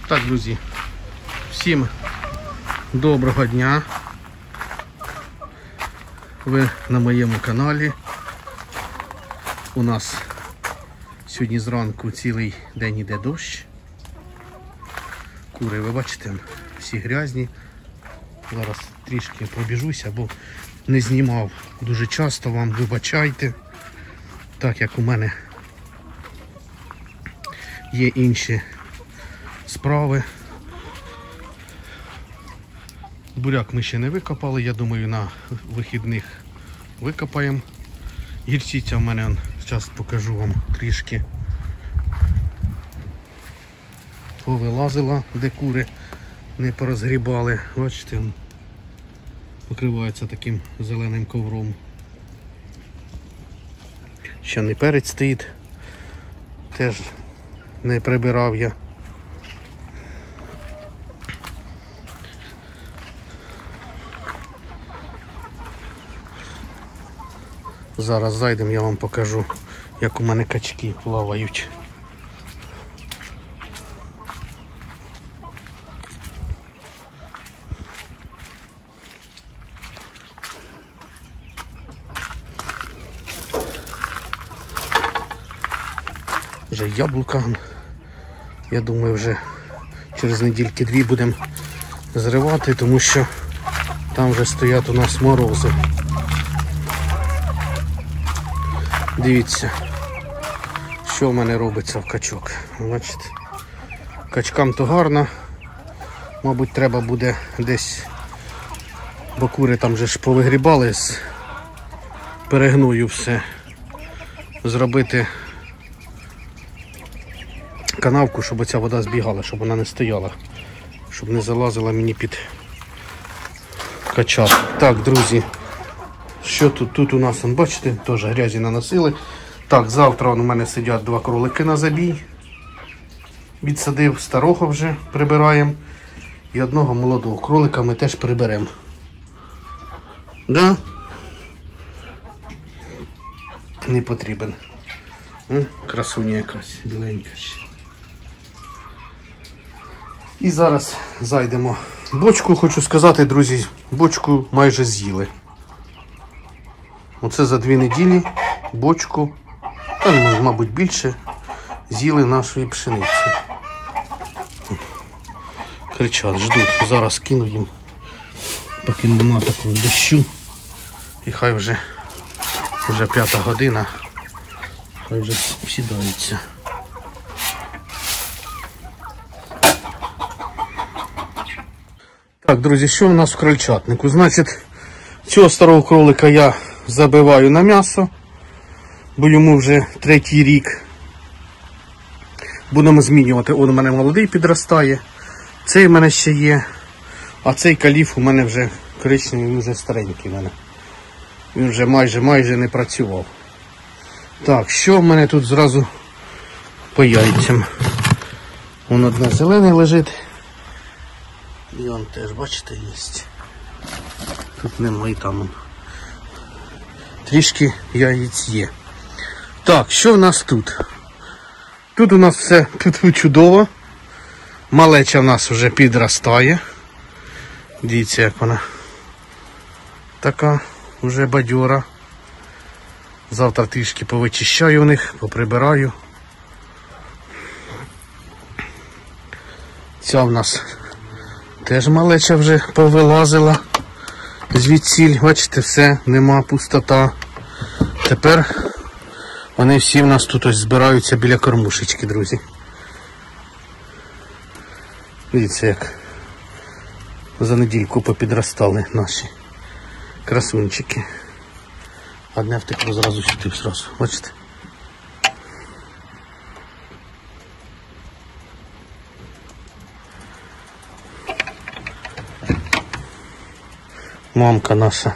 Так, друзі, всім доброго дня. Ви на моєму каналі. У нас сьогодні зранку цілий день іде дощ. Кури, ви бачите, всі грязні. Зараз трішки пробіжуся, бо не знімав дуже часто, вам вибачайте. Так як у мене є інші справи. Буряк ми ще не викопали, я думаю, на вихідних викопаємо. Гірчиця в мене, зараз покажу вам трішки, повилазила, де кури не порозгрібали. Бачите, покривається таким зеленим ковром. Ще не перець стоїть, теж не прибирав я. Зараз зайдемо, я вам покажу, як у мене качки плавають. Вже яблука, я думаю, вже через недільки-дві будемо зривати, тому що там вже стоять у нас морози. Дивіться, що в мене робиться в качок. Бачите, качкам то гарно, мабуть, треба буде десь, бо кури там вже ж повигрібали з перегною все, зробити канавку, щоб оця вода збігала, щоб вона не стояла, щоб не залазила мені під качок. Так, друзі, що тут? Тут у нас, бачите, теж грязі наносили. Так, завтра у мене сидять 2 кролики на забій. Відсадив старого, вже прибираємо. І одного молодого кролика ми теж приберемо. Да? Не потрібен. Красуня якась, біленька ще. І зараз зайдемо. Бочку, хочу сказати, друзі, бочку майже з'їли. Оце за 2 неділі бочку, мабуть, більше, з'їли нашої пшениці. Кричать, ждуть. Зараз кину їм, поки нема такого дощу. І хай вже 5 година, хай вже сідаються. Так, друзі, що у нас в крольчатнику? Значить, цього старого кролика я забиваю на м'ясо, бо йому вже 3-й рік. Будемо змінювати. Он у мене молодий підростає, цей у мене ще є, а цей каліф у мене вже коричневий, він вже старенький в мене. Він вже майже не працював. Так, що в мене тут зразу по яйцям? Вон одне зелене лежить. І он теж, бачите, є. Тут немає, там трішки яєць є. Так, що в нас тут? Тут у нас все чудово. Малеча в нас вже підростає. Дивіться, як вона така вже бадьора. Завтра трішки повичищаю в них, поприбираю. Ця в нас теж малеча вже повилазила звідсіль. Бачите, все, нема, пустота. Тепер вони всі в нас тут ось збираються біля кормушечки, друзі. Дивіться, як за недільку попідростали наші красунчики. Одне втекло зразу сюди, зразу, бачите? Мамка наша.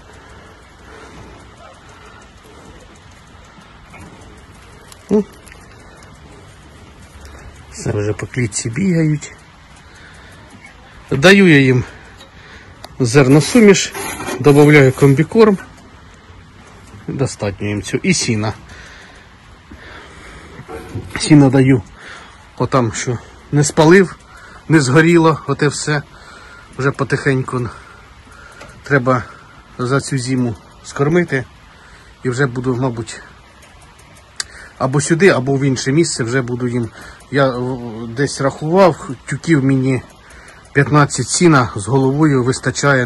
Все вже по клітці бігають. Даю я їм зерносуміш, додаю комбікорм. Достатньо їм цього. І сіна. Сіна даю, отам, що не спалив, не згоріло, оте все. Вже потихеньку треба за цю зиму скормити. І вже буду, мабуть, або сюди, або в інше місце вже буду їм. Я десь рахував, тюків мені 15 сіна з головою вистачає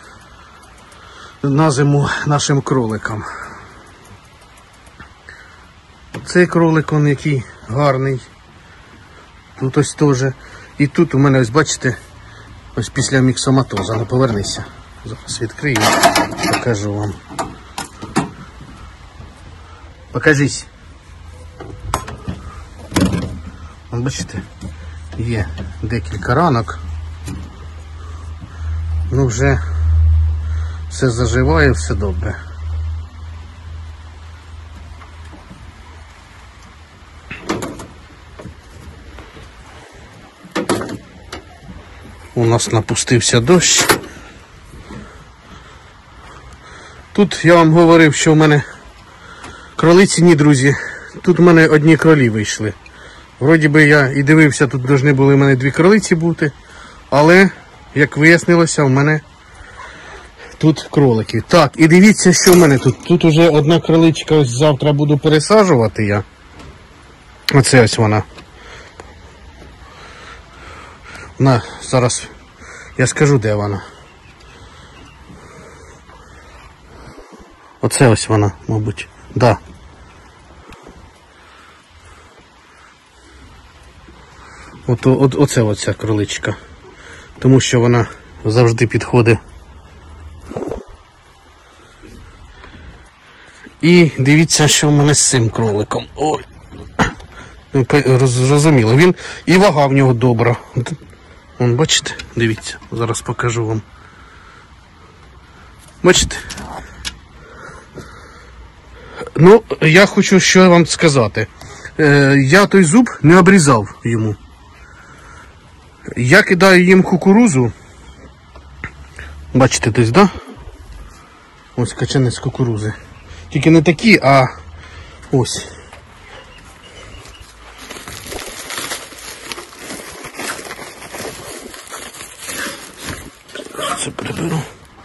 на зиму нашим кроликам. Цей кролик, он який гарний. Тут ось теж. І тут у мене, ось бачите, ось після міксоматоза. Ну повернися. Зараз відкрию, покажу вам. Покажись. Ось бачите, є декілька ранок. Ну вже все заживає, все добре. У нас напустився дощ. Тут я вам говорив, що в мене кролиці, ні, друзі. Тут в мене одні кролі вийшли. Вроді би я і дивився, тут повинні були в мене 2 кролиці бути. Але, як вияснилося, в мене тут кролики. Так, і дивіться, що в мене тут. Тут уже одна кроличка, ось завтра буду пересаджувати я. Оце ось вона. Зараз я скажу, де вона. Оце ось вона, мабуть. Да. Оце оця кроличка. Тому що вона завжди підходить. І дивіться, що в мене з цим кроликом. Ой. Зрозуміло. Він і вага в нього добра. Вон, бачите? Дивіться, зараз покажу вам. Бачите? Ну, я хочу що вам сказати. Я той зуб не обрізав йому. Я кидаю їм кукурузу. Бачите десь, да? Ось качани з кукурузи. Тільки не такі, а ось. Це приберу.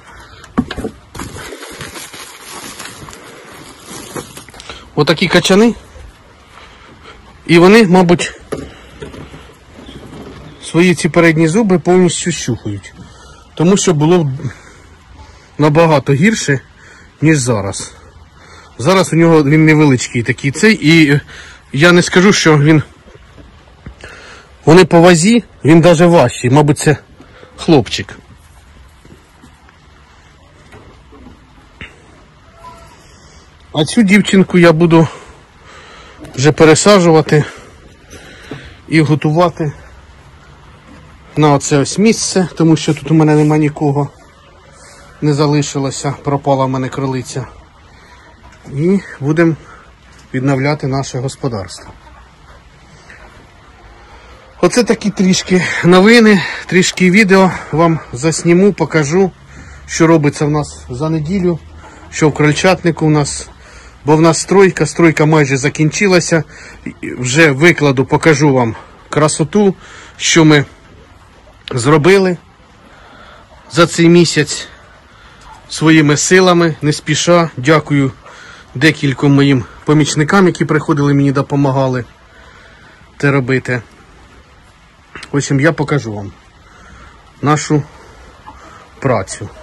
Отакі качани. І вони, мабуть, свої ці передні зуби повністю щухають. Тому що було набагато гірше, ніж зараз. Зараз у нього він невеличкий такий цей. І я не скажу, що вони по вазі, він навіть важчий. Мабуть, це хлопчик. А цю дівчинку я буду вже пересаджувати і готувати на оце ось місце, тому що тут у мене нема нікого, не залишилося, пропала в мене кролиця. І будемо відновляти наше господарство. Оце такі трішки новини, трішки відео вам засніму, покажу, що робиться в нас за неділю, що в крольчатнику у нас. Бо в нас стройка майже закінчилася. Вже викладу, покажу вам красоту, що ми зробили за цей місяць своїми силами, не спіша. Дякую декільком моїм помічникам, які приходили мені допомагали це робити. В общем, я покажу вам нашу працю.